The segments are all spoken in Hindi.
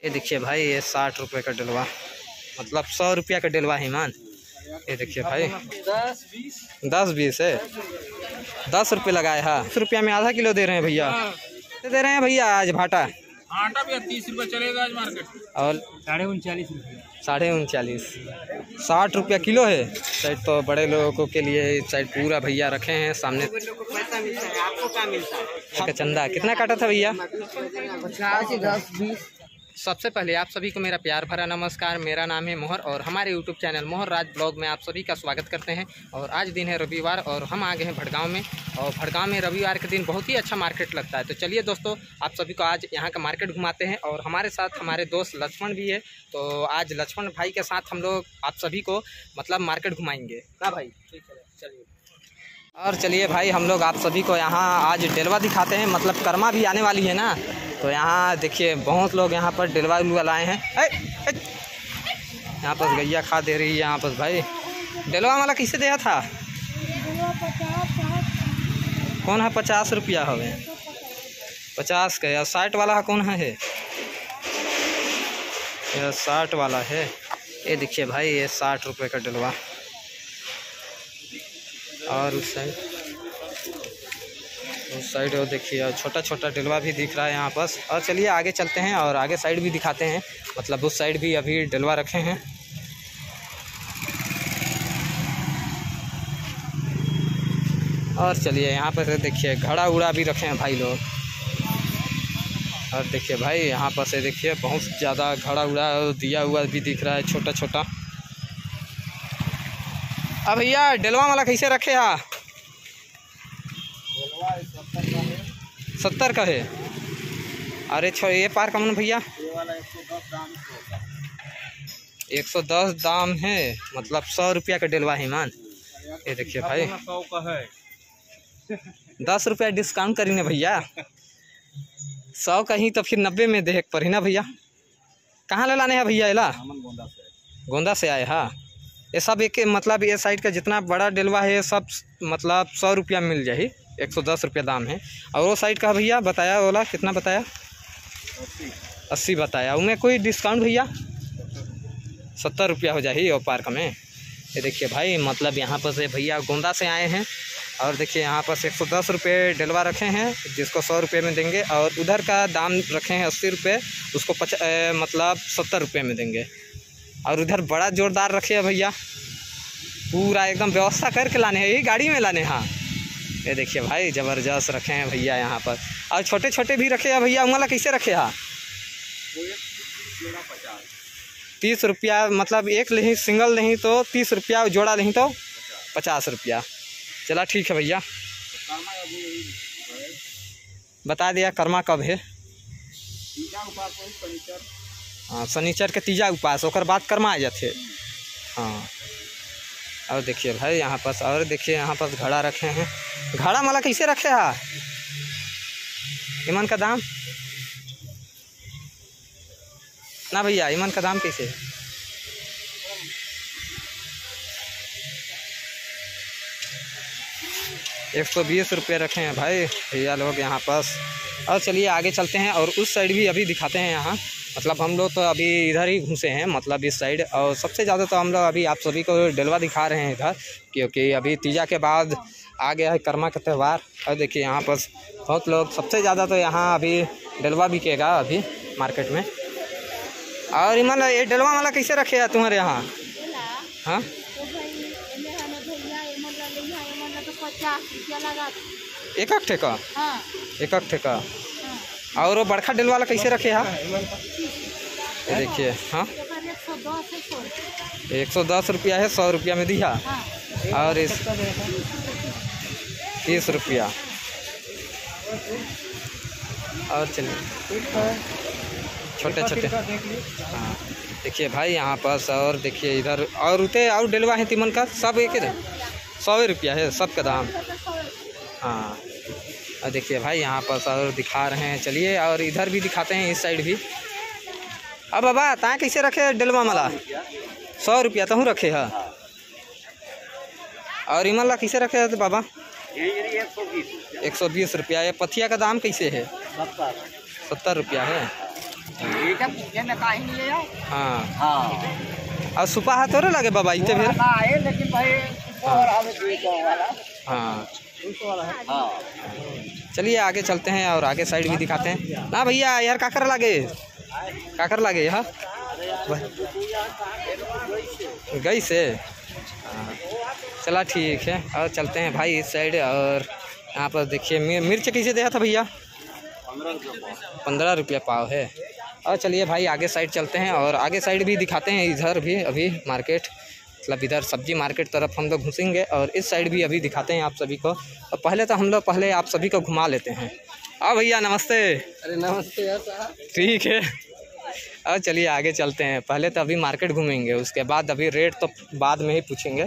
ये देखिए भाई, ये 60 रुपये का डलवा, मतलब 100 रुपया का डलवा है मान। ये देखिए भाई 10-20 है, 10 रुपये लगाए। हाँ 10 रुपया में आधा किलो दे रहे हैं भैया, दे रहे हैं भैया। आज भाटा भी 30 रुपये चलेगा आज मार्केट, और 39.39 रुपये, 39.39, 60 रुपया किलो है। साइड तो बड़े लोगों के लिए साइड पूरा भैया रखे हैं सामने। पैसा मिलता है, आपको क्या मिलता है? चंदा कितना काटा था भैया? 50, 10, 20। सबसे पहले आप सभी को मेरा प्यार भरा नमस्कार। मेरा नाम है मोहर और हमारे यूट्यूब चैनल मोहर राज ब्लॉग में आप सभी का स्वागत करते हैं। और आज दिन है रविवार और हम आ गए हैं भड़गांव में। और भड़गांव में रविवार के दिन बहुत ही अच्छा मार्केट लगता है। तो चलिए दोस्तों, आप सभी को आज यहाँ का मार्केट घुमाते हैं। और हमारे साथ हमारे दोस्त लक्ष्मण भी है, तो आज लक्ष्मण भाई के साथ हम लोग आप सभी को मतलब मार्केट घुमाएंगे ना भाई? ठीक है, चलिए। और चलिए भाई, हम लोग आप सभी को यहाँ आज डेलवा दिखाते हैं, मतलब कर्मा भी आने वाली है ना। तो यहाँ देखिए बहुत लोग यहाँ पर डेलवा उलवा लाए हैं। यहाँ पर गैया खा दे रही है यहाँ पर भाई। डेलवा वाला किसे दिया था? कौन है? 50 रुपया हवे, 50 का। या 60 वाला कौन है? यह 60 वाला है। ये देखिए भाई, ये 60 रुपये का डेलवा। और उस साइड वो देखिए छोटा छोटा डलवा भी दिख रहा है यहाँ पास। और चलिए आगे चलते हैं और आगे साइड भी दिखाते हैं, मतलब उस साइड भी अभी डलवा रखे हैं। और चलिए यहाँ पर देखिए घड़ा उड़ा भी रखे हैं भाई लोग। और देखिए भाई यहाँ पर से देखिए बहुत ज़्यादा घड़ा उड़ा दिया हुआ भी दिख रहा है, छोटा छोटा। अब भैया डलवा वाला कैसे रखे है? 70 का है। अरे ये पार का मन भैया 110 दाम है, मतलब 100 रुपया का डलवा है मान। ये देखिए भाई 100 का है, 10 रुपया डिस्काउंट करी ना भैया। 100 का ही तो फिर 90 में देख पर ही ना भैया। कहाँ ले लाने हैं भैया? इला गोंदा से आए। हाँ ये सब एक मतलब ये साइड का जितना बड़ा डलवा है सब मतलब 100 रुपया मिल जाए, 110 रुपया दाम है। और वो साइड का भैया बताया वाला कितना बताया? 80 बताया। उनमें कोई डिस्काउंट भैया? 70 रुपया हो जाए वो पार्क में। ये देखिए भाई, मतलब यहाँ पर से भैया गोंदा से आए हैं। और देखिए यहाँ पर 110 रुपये डलवा रखे हैं, जिसको 100 रुपये में देंगे। और उधर का दाम रखे हैं 80 रुपये, उसको मतलब 70 रुपये में देंगे। और उधर बड़ा जोरदार रखे हैं भैया, पूरा एकदम व्यवस्था करके लाने हैं, यही गाड़ी में लाने। हाँ ये देखिए भाई ज़बरदस्त रखे हैं भैया यहाँ पर। और छोटे छोटे भी रखे हैं भैया। उंगला कैसे रखे हैं? 30 रुपया, मतलब एक नहीं सिंगल नहीं तो 30 रुपया, जोड़ा नहीं तो 50 रुपया। चला ठीक है भैया, बता दिया कर्मा कब है। हाँ शनिचर के तीजा उपास, और बाद कर्मा आ जाते। हाँ और देखिए भाई यहाँ पर, और देखिए यहाँ पर घड़ा रखे हैं। घड़ा माला कैसे रखे है? ईमन का दाम ना भैया, ईमन का दाम कैसे है? एक 120 रुपये रखे हैं भाई भैया लोग यहाँ पास। और चलिए आगे चलते हैं और उस साइड भी अभी दिखाते हैं। यहाँ मतलब हम लोग तो अभी इधर ही घुसे हैं, मतलब इस साइड। और सबसे ज़्यादा तो हम लोग अभी आप सभी को डलवा दिखा रहे हैं इधर, क्योंकि अभी तीजा के बाद आ गया है कर्मा का त्यौहार। और देखिए यहाँ पर बहुत लोग, सबसे ज़्यादा तो यहाँ अभी डलवा बिकेगा अभी मार्केट में। और मतलब ये डलवा वाला कैसे रखे है तुम्हारे यहाँ? हाँ एक ठेका, एक ठेका। और वो बड़का डल वाला कैसे रखे है? देखिए हाँ 110 रुपया है, 100 रुपया में दिया। और इस 30 रुपया। और चलिए छोटे छोटे। हाँ देखिए भाई यहाँ पास। और देखिए इधर और उते और डलवा है तिमन का, सब एक 100 रुपया है सबका दाम। हाँ और देखिए भाई यहाँ पर और दिखा रहे हैं। चलिए और इधर भी दिखाते हैं, इस साइड भी। अब बाबा ता कैसे रखे डलवा मला? 100 रुपया तहूँ रखे है। और इमला कैसे रखे है तो बाबा? 120 रुपया। ये पथिया का दाम कैसे है? 70 रुपया है। हाँ हाँ और सुपा हाथ और लगे बाबा इतने फिर लेकिन भाई हाँ चलिए आगे चलते हैं और आगे साइड भी दिखाते हैं ना भैया। यार काकर लागे यहाँ गई से चला ठीक है। और चलते हैं भाई इस साइड। और यहाँ पर देखिए मिर्च कैसे दिया था भैया? 15 रुपया पाव है। और चलिए भाई आगे साइड चलते हैं और आगे साइड भी दिखाते हैं। इधर भी अभी मार्केट मतलब इधर सब्जी मार्केट तरफ हम लोग घुसेंगे और इस साइड भी अभी दिखाते हैं आप सभी को। और पहले तो हम लोग पहले आप सभी को घुमा लेते हैं। भैया नमस्ते। अरे नमस्ते यार साहब। ठीक है और चलिए आगे चलते हैं। पहले तो अभी मार्केट घूमेंगे, उसके बाद अभी रेट तो बाद में ही पूछेंगे।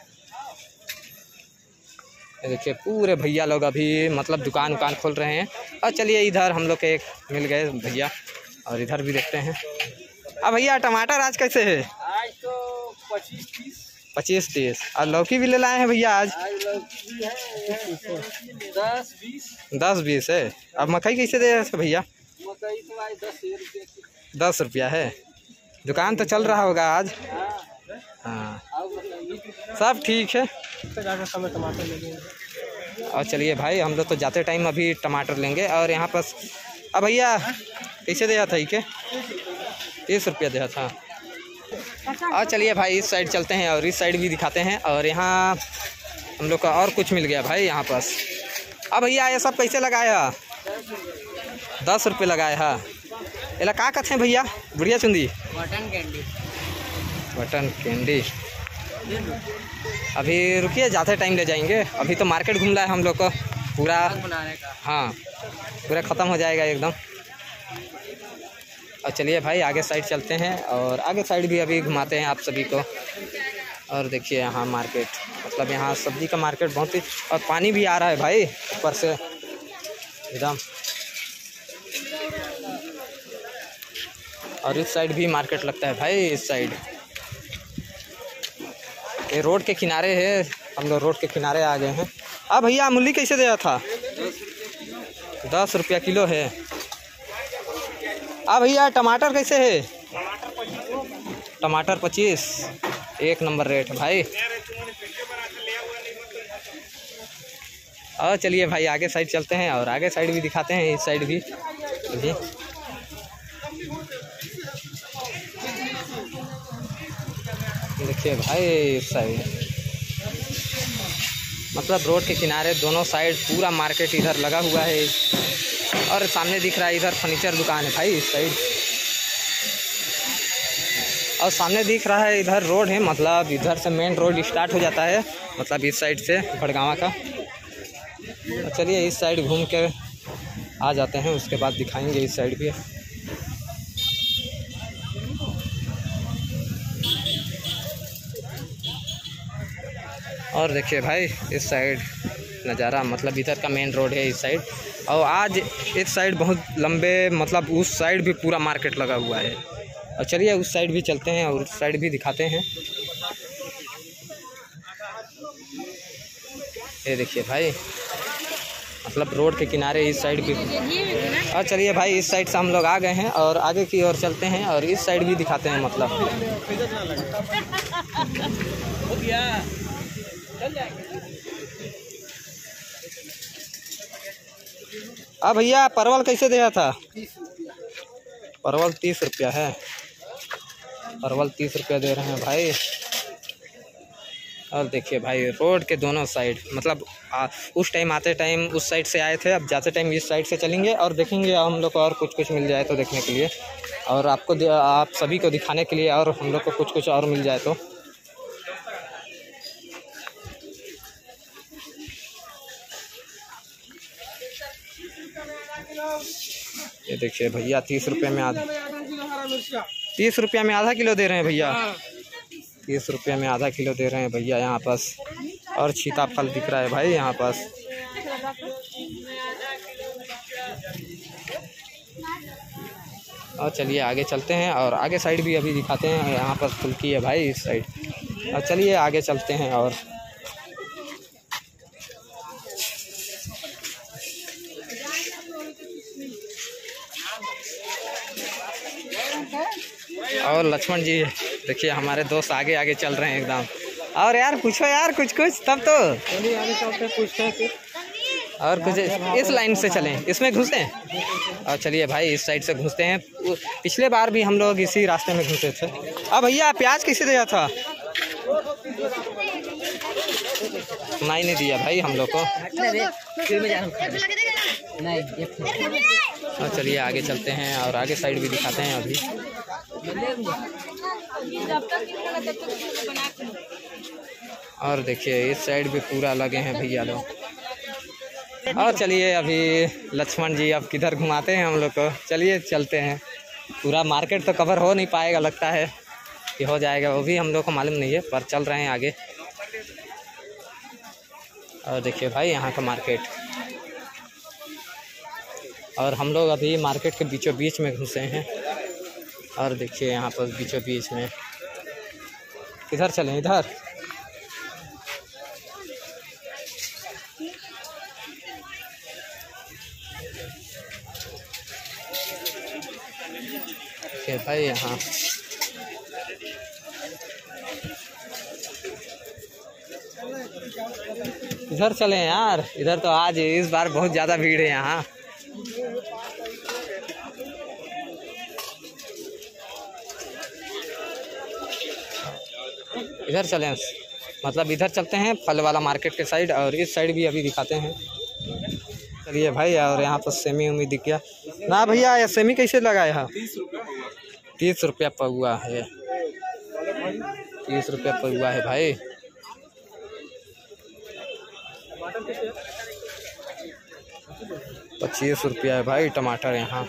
देखिए पूरे भैया लोग अभी मतलब दुकान खोल रहे हैं। और चलिए इधर हम लोग के एक मिल गए भैया और इधर भी देखते हैं। भैया टमाटर आज कैसे है? आज तो 25-30। और लौकी भी ले लाए हैं भैया आज? 10-20 है। अब मकई कैसे दे रहे हैं भैया? मकई तो आज 10 रुपये की। 10 रुपया है। दुकान तो चल रहा होगा आज? हाँ सब ठीक है। टमाटर लेंगे। और चलिए भाई हम लोग तो जाते टाइम अभी टमाटर लेंगे। और यहाँ पर भैया कैसे दिया था? क्या 30 रुपया दिया था। और चलिए भाई इस साइड चलते हैं और इस साइड भी दिखाते हैं। और यहाँ हम लोग का और कुछ मिल गया भाई यहाँ पास। भैया ये सब कैसे लगाया? 10 रुपये लगाए है। एला का कहते हैं भैया? बुढ़िया चुंदी बटन कैंडी। अभी रुकिए जाते टाइम ले जाएंगे। अभी तो मार्केट घूमना है हम लोग को पूरा बनाने का। हाँ पूरा ख़त्म हो जाएगा एकदम। और चलिए भाई आगे साइड चलते हैं और आगे साइड भी अभी घुमाते हैं आप सभी को। और देखिए यहाँ मार्केट मतलब यहाँ सब्जी का मार्केट बहुत ही। और पानी भी आ रहा है भाई ऊपर से एकदम। और इस साइड भी मार्केट लगता है भाई। इस साइड ये रोड के किनारे है। हम लोग रोड के किनारे आ गए हैं। भैया मूली कैसे दिया था? 10 रुपया किलो है। भैया टमाटर कैसे है? टमाटर 25। एक नंबर रेट भाई। और चलिए भाई आगे साइड चलते हैं और आगे साइड भी दिखाते हैं। इस साइड भी देखिए भाई इस साइड मतलब रोड के किनारे दोनों साइड पूरा मार्केट इधर लगा हुआ है। और सामने दिख रहा है इधर फर्नीचर दुकान है भाई इस साइड। और सामने दिख रहा है इधर रोड है मतलब इधर से मेन रोड स्टार्ट हो जाता है मतलब इस साइड से भड़गावा का। तो चलिए इस साइड घूम के आ जाते हैं, उसके बाद दिखाएंगे इस साइड भी। और देखिए भाई इस साइड नज़ारा मतलब इधर का मेन रोड है इस साइड। और आज इस साइड बहुत लंबे मतलब उस साइड भी पूरा मार्केट लगा हुआ है। और चलिए उस साइड भी चलते हैं और उस साइड भी दिखाते हैं। ये देखिए भाई मतलब रोड के किनारे इस साइड भी। और चलिए भाई इस साइड से हम लोग आ गए हैं और आगे की ओर चलते हैं और इस साइड भी दिखाते हैं मतलब। भैया परवल कैसे दिया था? परवल 30 रुपया है। परवल 30 रुपया दे रहे हैं भाई। और देखिए भाई रोड के दोनों साइड मतलब उस टाइम आते टाइम उस साइड से आए थे, अब जाते टाइम इस साइड से चलेंगे और देखेंगे हम लोग को और कुछ मिल जाए तो देखने के लिए और आपको आप सभी को दिखाने के लिए और हम लोग को कुछ और मिल जाए तो। ये देखिए भैया 30 रुपये में आधा 30 रुपया में आधा किलो दे रहे हैं भैया। 30 रुपये में आधा किलो दे रहे हैं भैया यहाँ पास। और सीताफल दिख रहा है भाई यहाँ पास। और चलिए आगे चलते हैं और आगे साइड भी अभी दिखाते हैं। यहाँ पर फुल्की है भाई इस साइड। और चलिए आगे चलते हैं और और लक्ष्मण जी देखिए हमारे दोस्त आगे आगे चल रहे हैं एकदम। और यार पूछो यार कुछ कुछ तब तो आगे चलते पूछते हैं फिर। और कुछ इस लाइन से चलें, इसमें घुसते हैं। और चलिए भाई इस साइड से घुसते हैं। पिछले बार भी हम लोग इसी रास्ते में घुसे थे। अब भैया प्याज कैसे दिया था? सुनाई नहीं दिया भाई हम लोग को। और चलिए आगे चलते हैं और आगे साइड भी दिखाते हैं अभी। और देखिए इस साइड भी पूरा लगे हैं भैया लोग। और चलिए अभी लक्ष्मण जी अब किधर घुमाते हैं हम लोग को। चलिए चलते हैं। पूरा मार्केट तो कवर हो नहीं पाएगा, लगता है कि हो जाएगा, वो भी हम लोग को मालूम नहीं है, पर चल रहे हैं आगे। और देखिए भाई यहाँ का मार्केट। और हम लोग अभी मार्केट के बीचों बीच में घुसे हैं। और देखिए यहाँ पर बीचों बीच में किधर चलें? इधर। देखिए भाई यहाँ इधर चलें यार। इधर तो आज इस बार बहुत ज़्यादा भीड़ है यहाँ। इधर चलें, मतलब इधर चलते हैं फल वाला मार्केट के साइड। और इस साइड भी अभी दिखाते हैं। चलिए भाई। और यहाँ पर सेमी उमी दिख गया ना भैया। ये सेमी कैसे लगाए हैं? 30 रुपया पौवा है। 30 रुपया पौवा है भाई। ₹25 है भाई टमाटर यहाँ।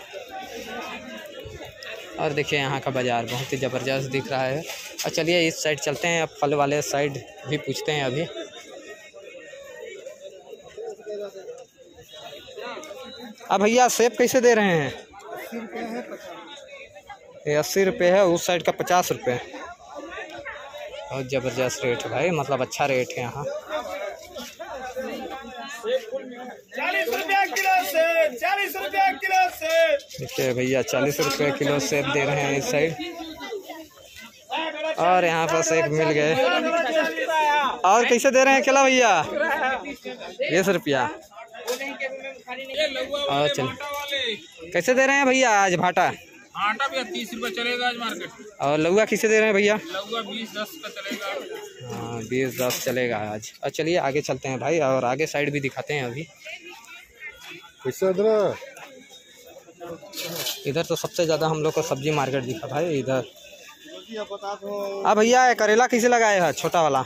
और देखिए यहाँ का बाज़ार बहुत ही ज़बरदस्त दिख रहा है। और चलिए इस साइड चलते हैं। अब फल वाले साइड भी पूछते हैं अभी। अब भैया सेब कैसे दे रहे हैं? ये 80 रुपये है। उस साइड का 50 रुपये। बहुत ज़बरदस्त रेट है भाई, मतलब अच्छा रेट है यहाँ। 40 रुपया किलो से 40 रुपया किलो से। देखिए भैया 40 रुपये किलो सेब दे रहे हैं इस साइड। और यहाँ पर एक मिल गए। और कैसे दे रहे हैं केला भैया? 20 रुपया। और चलिए कैसे दे रहे हैं भैया आज भाटा? आटा भी 30 रुपये चलेगा आज मार्केट। और लौका किसे दे रहे हैं भैया? लौका 20-10 का चलेगा। हाँ 20-10 चलेगा आज। और चलिए आगे चलते हैं भाई। और आगे साइड भी दिखाते हैं अभी। इधर तो सबसे ज़्यादा हम लोग को सब्जी मार्केट दिखा भाई इधर। अब भैया करेला कैसे लगाए हैं? छोटा वाला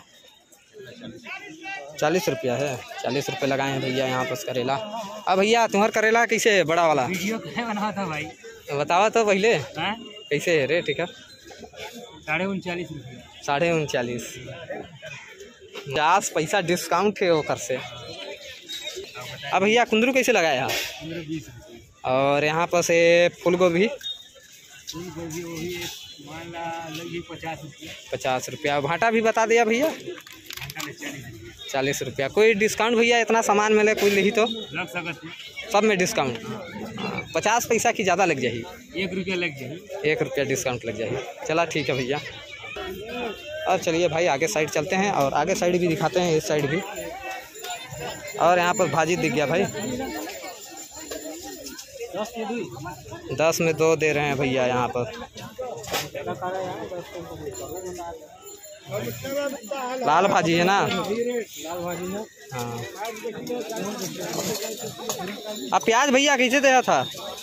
40 रुपया है। 40 रुपये लगाए हैं भैया यहाँ पर करेला। अब भैया तुम्हारा करेला कैसे है? बड़ा वाला वीडियो बना था भाई, बतावा तो पहले कैसे है रेट? ठीक है 39.5 रुपये। 39.5। 50 पैसा डिस्काउंट है ओकर से। अब भैया कुंदरू कैसे लगाया है? 20 रुपये। और यहाँ पर से फूल गोभी? फूल गोभी वो भी मान ला लगी 50 रुपये। 50 रुपया। भाटा भी बता दिया भैया 40 रुपया। कोई डिस्काउंट भैया? इतना सामान मिले कोई नहीं तो लग सकते सब में डिस्काउंट। 50 पैसा की ज़्यादा लग जाएगी। 1 रुपया लग जाए। 1 रुपया डिस्काउंट लग जाएगी। चला ठीक है भैया। और चलिए भाई आगे साइड चलते हैं। और आगे साइड भी दिखाते हैं, इस साइड भी। और यहाँ पर भाजी दिख गया भाई। 10 में 2 दे रहे हैं भैया यहाँ पर। लाल भाजी है ना? हाँ। अब प्याज भैया कैसे दिया था?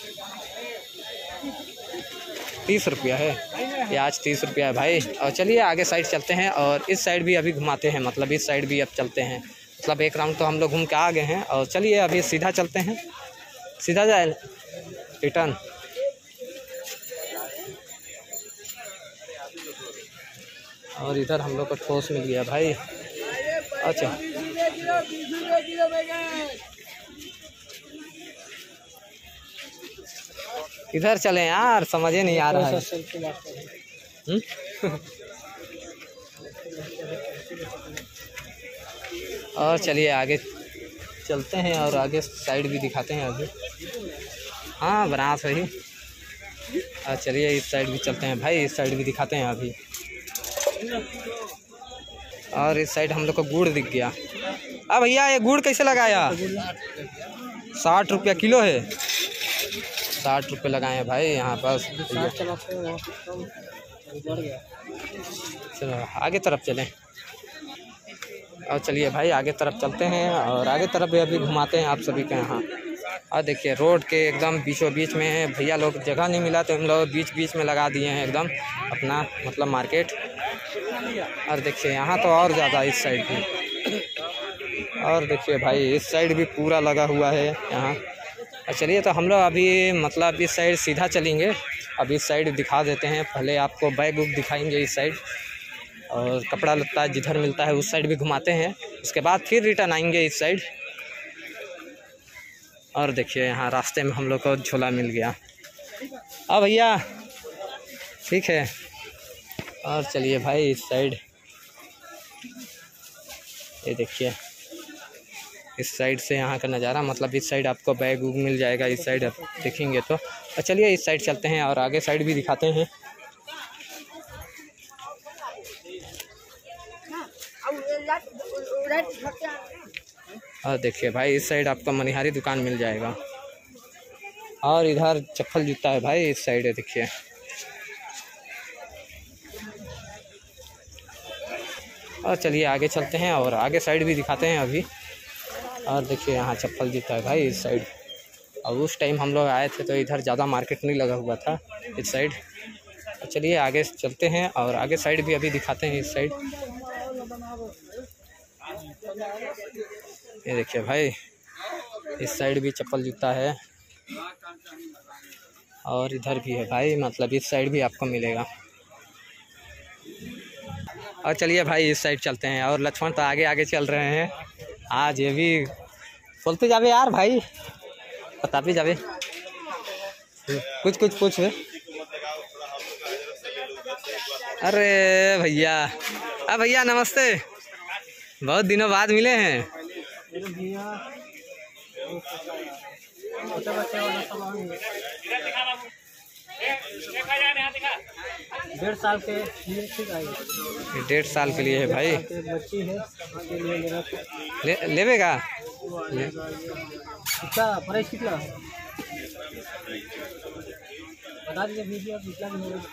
30 रुपया है प्याज। 30 रुपया है भाई। और चलिए आगे साइड चलते हैं। और इस साइड भी अभी घुमाते हैं, मतलब इस साइड भी अब चलते हैं। मतलब एक राउंड तो हम लोग घूम के आ गए हैं। और चलिए अभी सीधा चलते हैं। सीधा जाए रिटर्न। और इधर हम लोग को ठोस मिल गया भाई। अच्छा इधर चलें यार, समझे नहीं आ रहा है। और चलिए आगे चलते हैं। और आगे साइड भी दिखाते हैं अभी। हाँ बना सही। चलिए इस साइड भी चलते हैं भाई, इस साइड भी दिखाते हैं अभी। और इस साइड हम लोग को गुड़ दिख गया। भैया ये गुड़ कैसे लगाया? 60 रुपया किलो है। 60 रुपये लगाए हैं भाई यहाँ पास। चलो आगे तरफ चलें। और चलिए भाई आगे तरफ चलते हैं और आगे तरफ भी अभी घुमाते हैं आप सभी के यहाँ। और देखिए रोड के एकदम बीचों बीच में है भैया लोग, जगह नहीं मिला तो हम लोग बीच बीच में लगा दिए हैं एकदम अपना मतलब मार्केट। और देखिए यहाँ तो और ज़्यादा इस साइड भी। और देखिए भाई इस साइड भी पूरा लगा हुआ है यहाँ। चलिए तो हम लोग अभी मतलब इस साइड सीधा चलेंगे। अब इस साइड दिखा देते हैं, पहले आपको बैग वुग दिखाएंगे इस साइड, और कपड़ा लत्ता जिधर मिलता है उस साइड भी घुमाते हैं। उसके बाद फिर रिटर्न आएंगे इस साइड। और देखिए यहाँ रास्ते में हम लोग को झोला मिल गया। भैया ठीक है। और चलिए भाई इस साइड, ये देखिए इस साइड से यहाँ का नज़ारा, मतलब इस साइड आपको बैग वूग मिल जाएगा इस साइड आप देखेंगे तो। चलिए इस साइड चलते हैं और आगे साइड भी दिखाते हैं। और देखिए भाई इस साइड आपको मनिहारी दुकान मिल जाएगा। और इधर चप्पल जूता है भाई इस साइड है देखिए। और चलिए आगे चलते हैं और आगे साइड भी दिखाते हैं अभी। और देखिए यहाँ चप्पल जूता है भाई इस साइड। और उस टाइम हम लोग आए थे तो इधर ज़्यादा मार्केट नहीं लगा हुआ था इस साइड। चलिए आगे चलते हैं और आगे साइड भी अभी दिखाते हैं इस साइड। ये देखिए भाई इस साइड भी चप्पल जूता है और इधर भी है भाई, मतलब इस साइड भी आपको मिलेगा। और चलिए भाई इस साइड चलते हैं। और लक्ष्मण तो आगे आगे चल रहे हैं आज, ये भी बोलते जावे यार भाई, बता भी जावे कुछ कुछ पूछ। अरे भैया, भैया नमस्ते, बहुत दिनों बाद मिले हैं। 1.5 साल के लिए ठीक आएगा। 1.5 साल के लिए है भाई। बच्ची है लेवेगा कितना प्राइस कितना बता दीजिए वीडियो कितना भी होगा।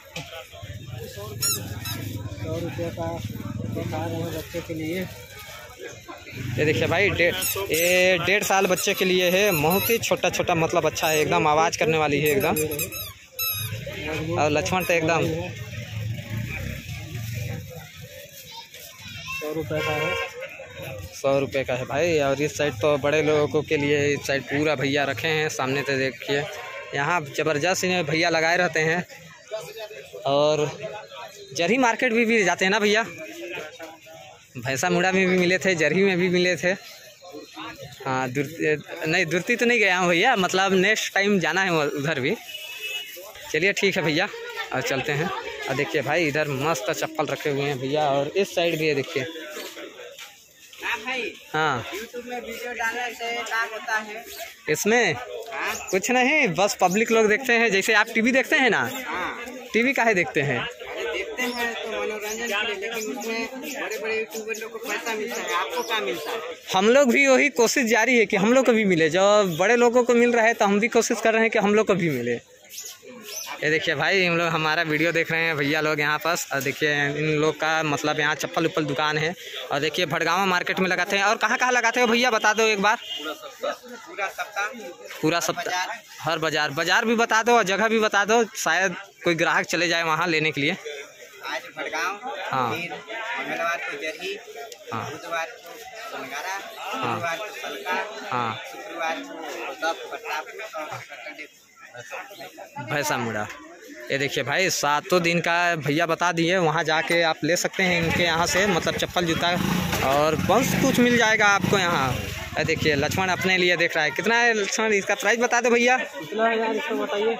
100 रुपये का बता रहे हैं बच्चे के लिए। ये देखिए भाई ये 1.5 साल बच्चे के लिए है, बहुत ही छोटा छोटा, मतलब अच्छा है एकदम, आवाज़ करने वाली है एकदम। और लक्ष्मण तो एकदम 100 रुपये का है। 100 रुपये का है भाई। और इस साइड तो बड़े लोगों के लिए इस साइड पूरा भैया रखे हैं सामने से देखिए। यहाँ ज़बरदस्त भैया लगाए रहते हैं। और जरही मार्केट भी जाते हैं ना भैया, भैंसा मुड़ा में भी मिले थे, जरही में भी मिले थे। हाँ नहीं दुर्ती तो नहीं गया हूँ भैया, मतलब नेक्स्ट टाइम जाना है उधर भी। चलिए ठीक है भैया और चलते हैं। और देखिए भाई इधर मस्त चप्पल रखे हुए हैं भैया। और इस साइड भी है देखिए। हाँ YouTube में वीडियो डालने से क्या होता है? इसमें कुछ नहीं, बस पब्लिक लोग देखते हैं। जैसे आप टीवी देखते हैं ना, टीवी काहे देखते हैं? देखते हैं तो मनोरंजन के लिए, लेकिन उसमें बड़े बड़े यूट्यूबर लोग को पैसा मिलता है, आपको क्या मिलता है? हम लोग भी वही कोशिश जारी है कि हम लोग को भी मिले। जो बड़े लोगों को मिल रहा है तो हम भी कोशिश कर रहे हैं कि हम लोग को भी मिले। ये देखिए भाई हम लोग हमारा वीडियो देख रहे हैं भैया लोग यहाँ पास। और देखिए इन लोग का मतलब यहाँ चप्पल उप्पल दुकान है। और देखिए भड़गांव मार्केट में लगाते हैं। और कहाँ कहाँ लगाते हो भैया बता दो एक बार। पूरा सप्ताह हर बाजार भी बता दो और जगह भी बता दो, शायद कोई ग्राहक चले जाए वहाँ लेने के लिए। आज भड़गांव, हाँ मंगलवार को जरही, हाँ बुधवार को बनगारा, हाँ गुरुवार को सलका, हाँ शुक्रवार को प्रतापपुर और सैटरडे भैंसा मुड़ा। ये देखिए भाई 7 दिन का भैया बता दिए, वहाँ जाके आप ले सकते हैं इनके यहाँ से, मतलब चप्पल जूता और बहुत कुछ मिल जाएगा आपको यहाँ। ये देखिए लक्ष्मण अपने लिए देख रहा है। कितना है लक्ष्मण, इसका प्राइस बता दो भैया। कितना है यार इसको बताइए।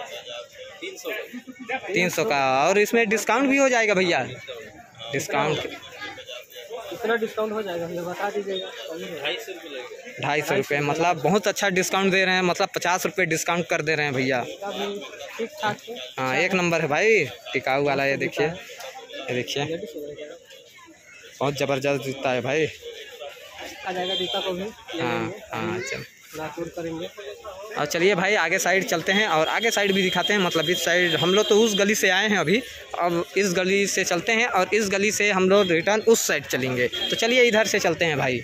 300 का। और इसमें डिस्काउंट भी हो जाएगा भैया, डिस्काउंट कितना डिस्काउंट हो जाएगा ये बता दीजिएगा। 250 रुपये, मतलब बहुत अच्छा डिस्काउंट दे रहे हैं, मतलब 50 रुपये डिस्काउंट कर दे रहे हैं भैया। ठीक ठाक है। हाँ, एक नंबर है भाई, टिकाऊ वाला। ये देखिए, ये देखिए, बहुत ज़बरदस्त जूता है भाई। आ जाएगा जूता को भी। हाँ हाँ, चल करेंगे। और चलिए भाई आगे साइड चलते हैं और आगे साइड भी दिखाते हैं। मतलब इस साइड हम लोग तो उस गली से आए हैं अभी, अब इस गली से चलते हैं और इस गली से हम लोग रिटर्न उस साइड चलेंगे। तो चलिए इधर से चलते हैं भाई।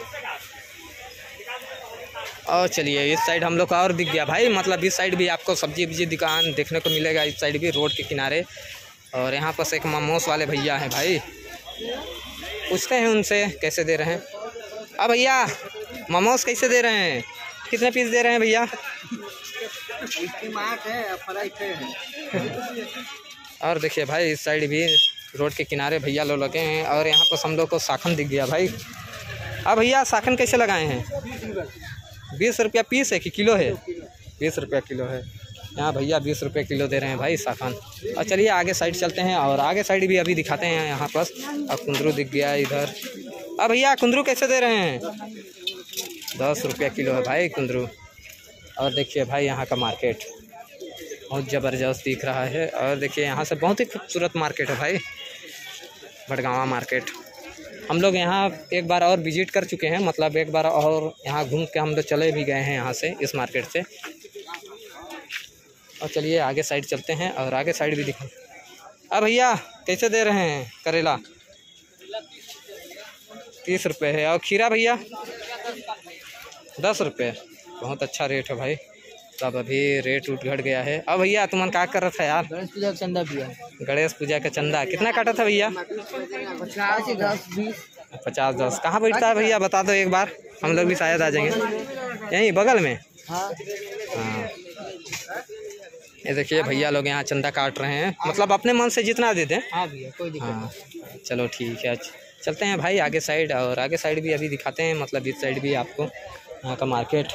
और चलिए इस साइड हम लोग का और दिख गया भाई, मतलब इस साइड भी आपको सब्जी वब्जी दुकान देखने को मिलेगा, इस साइड भी रोड के किनारे। और यहाँ पर एक मोमोस वाले भैया हैं भाई, पूछते हैं उनसे कैसे दे रहे हैं। अब भैया मोमोस कैसे दे रहे हैं, कितने पीस दे रहे हैं भैया? और देखिए भाई इस साइड भी रोड के किनारे भैया लोग लगे हैं और यहाँ पर हम लोग को साखन दिख गया भाई। अब भैया साखन कैसे लगाए हैं? 20 रुपया पीस है कि किलो है? 20 रुपया किलो है। यहाँ भैया 20 रुपये किलो दे रहे हैं भाई साखन। और चलिए आगे साइड चलते हैं और आगे साइड भी अभी दिखाते हैं यहाँ पर। और कुंदरू दिख गया इधर। अब भैया कुंदरू कैसे दे रहे हैं? 10 रुपया किलो है भाई कुंदरू। और देखिए भाई यहाँ का मार्केट बहुत ज़बरदस्त दिख रहा है। और देखिए यहाँ से बहुत ही खूबसूरत मार्केट है भाई, भटगांवा मार्केट। हम लोग यहाँ एक बार और विजिट कर चुके हैं, मतलब एक बार और यहाँ घूम के हम लोग चले भी गए हैं यहाँ से, इस मार्केट से। और चलिए आगे साइड चलते हैं और आगे साइड भी दिखा। अब भैया कैसे दे रहे हैं करेला? 30 रुपये है। और खीरा भैया 10 रुपये। बहुत अच्छा रेट है भाई, तब अभी रेट उठ घट गया है। अब भैया तुमन क्या कर रहा था यार? गणेश पूजा का चंदा भी है। गणेश पूजा का चंदा कितना काटा था भैया? 50, 10, 20। 50, 10। कहाँ बैठता है भैया बता दो एक बार, हम लोग भी शायद आ जाएंगे। यहीं बगल में? हाँ। ये देखिए भैया लोग यहाँ चंदा काट रहे हैं, मतलब अपने मन से जितना दे दें। हाँ भैया कोई दिक्कत नहीं। चलो ठीक है, चलते हैं भाई आगे साइड। और आगे साइड भी अभी दिखाते हैं, मतलब इस साइड भी आपको यहाँ का मार्केट।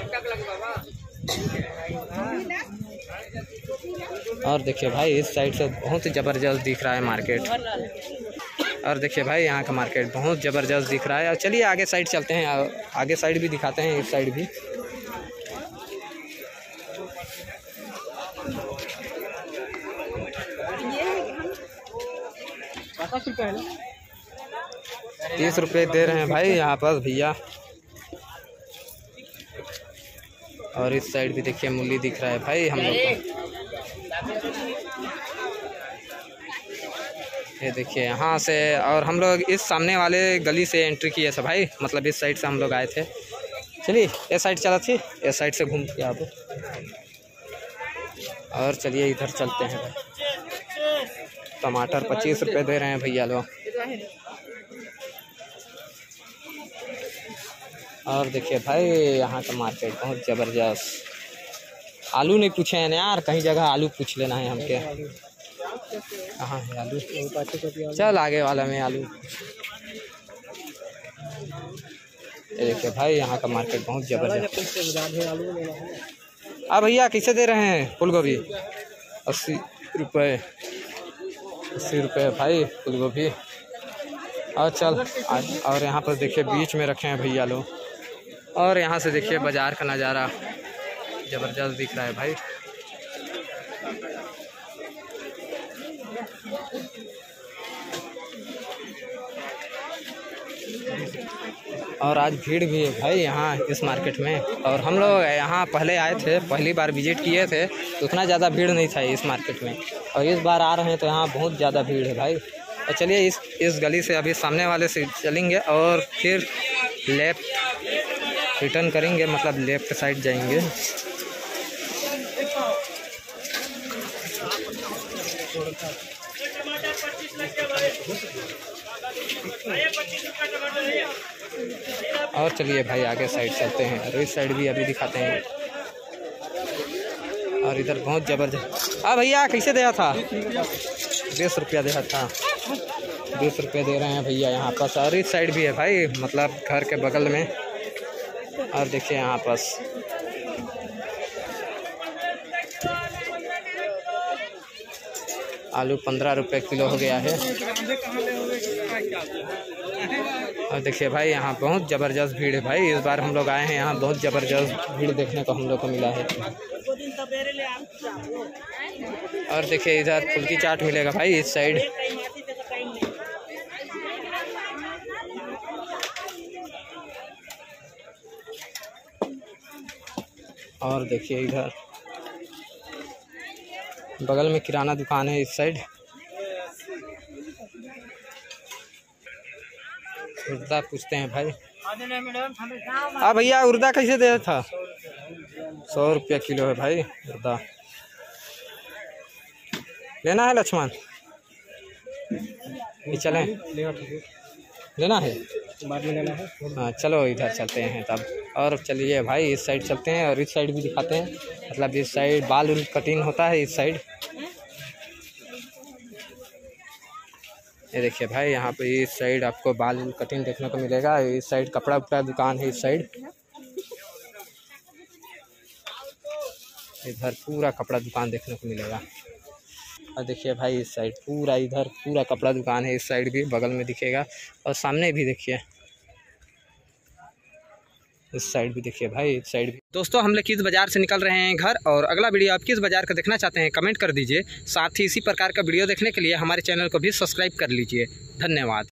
और देखिए भाई इस साइड से बहुत ही ज़बरदस्त दिख रहा है मार्केट। और देखिए भाई यहाँ का मार्केट बहुत ज़बरदस्त दिख रहा है। और चलिए आगे साइड चलते हैं और आगे साइड भी दिखाते हैं, इस साइड भी। ₹50 है ना? 30 रुपये दे रहे हैं भाई यहाँ पर भैया। और इस साइड भी देखिए मूली दिख रहा है भाई हम लोग को। ये देखिए यहाँ से, और हम लोग इस सामने वाले गली से एंट्री किए थे भाई, मतलब इस साइड से हम लोग आए थे। चलिए इस साइड चला थी, इस साइड से घूम के आप। और चलिए इधर चलते हैं भाई। टमाटर 25 रुपये दे रहे हैं भैया लोग। और देखिए भाई यहाँ का मार्केट बहुत ज़बरदस्त। आलू नहीं पूछे हैं यार, कहीं जगह आलू पूछ लेना है हमके। कहाँ है आलू? चल आगे वाला में आलू। ये देखिए भाई यहाँ का मार्केट बहुत ज़बरदस्त। अब भैया कैसे दे रहे हैं फूल गोभी? 80 रुपये। 80 रुपये भाई फूल गोभी। और चल और यहाँ पर देखिए बीच में रखे हैं भैया लोग। और यहाँ से देखिए बाज़ार का नज़ारा ज़बरदस्त दिख रहा है भाई। और आज भीड़ भी है भाई यहाँ इस मार्केट में। और हम लोग यहाँ पहले आए थे, पहली बार विजिट किए थे, तो उतना ज़्यादा भीड़ नहीं था इस मार्केट में। और इस बार आ रहे हैं तो यहाँ बहुत ज़्यादा भीड़ है भाई। और चलिए इस गली से अभी सामने वाले से चलेंगे और फिर लेफ़्ट रिटर्न करेंगे, मतलब लेफ़्ट साइड जाएंगे। और चलिए भाई आगे साइड चलते हैं और इस साइड भी अभी दिखाते हैं। और इधर बहुत ज़बरदस्त। भैया कैसे दिया था? 20 रुपया दिया था। 20 रुपये दे रहे हैं भैया यहाँ पास। और इस साइड भी है भाई, मतलब घर के बगल में। और देखिए यहाँ पास आलू 15 रुपये किलो हो गया है। और देखिए भाई यहाँ बहुत ज़बरदस्त भीड़ है भाई। इस बार हम लोग आए हैं यहाँ, बहुत ज़बरदस्त भीड़ देखने को हम लोग को मिला है। और देखिए इधर फुल्की चाट मिलेगा भाई इस साइड। और देखिए इधर बगल में किराना दुकान है इस साइड। उर्दा पूछते हैं भाई। हाँ भैया, उर्दा कैसे दे था? 100 रुपया किलो है भाई उर्दा। लेना है लक्ष्मण? ये चलें? लेना है? बाद में लेना है। हाँ चलो इधर चलते हैं तब। और चलिए भाई इस साइड चलते हैं और इस साइड भी दिखाते हैं। मतलब इस साइड बाल उल कटिंग होता है इस साइड। ये देखिए भाई यहाँ पे इस साइड आपको बाल उल कटिंग देखने को मिलेगा। इस साइड कपड़ा उपड़ा दुकान है इस साइड। इधर पूरा कपड़ा दुकान देखने को मिलेगा। और देखिए भाई इस साइड पूरा, इधर पूरा कपड़ा दुकान है। इस साइड भी बगल में दिखेगा और सामने भी देखिए, इस साइड भी देखिए भाई, इस साइड भी। दोस्तों हम लोग किस बाज़ार से निकल रहे हैं घर, और अगला वीडियो आप किस बाज़ार का देखना चाहते हैं कमेंट कर दीजिए। साथ ही इसी प्रकार का वीडियो देखने के लिए हमारे चैनल को भी सब्सक्राइब कर लीजिए। धन्यवाद।